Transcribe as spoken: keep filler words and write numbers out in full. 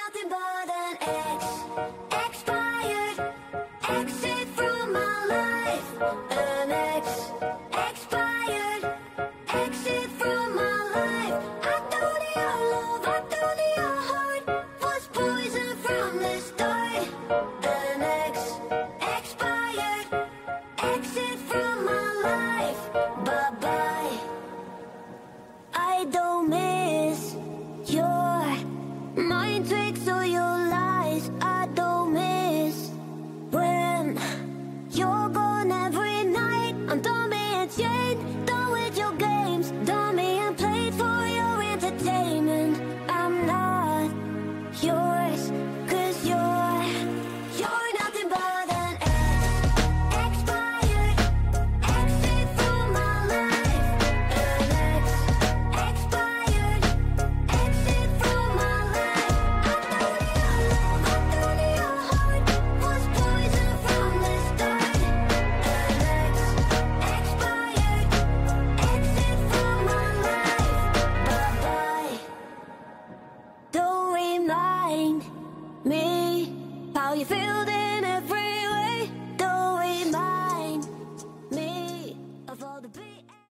nothing but an ex, expired, exit from my life. An ex, expired, exit from my life. I thought your love, I thought your heart was poison from the start. An ex, expired, exit from my life. Bye-bye. I don't miss your mind tricks or your lies. I don't miss when you're gone every night. I'm done being chained, done with your games, done being played for your entertainment. I'm not yours, cause you're, you're nothing but an ex, expired, exit from my life. An ex, expired, exit from my life. I thought your love, I thought your heart was poison from the start. An ex, expired, exit from my life. Bye-bye. Don't remind me how you feel this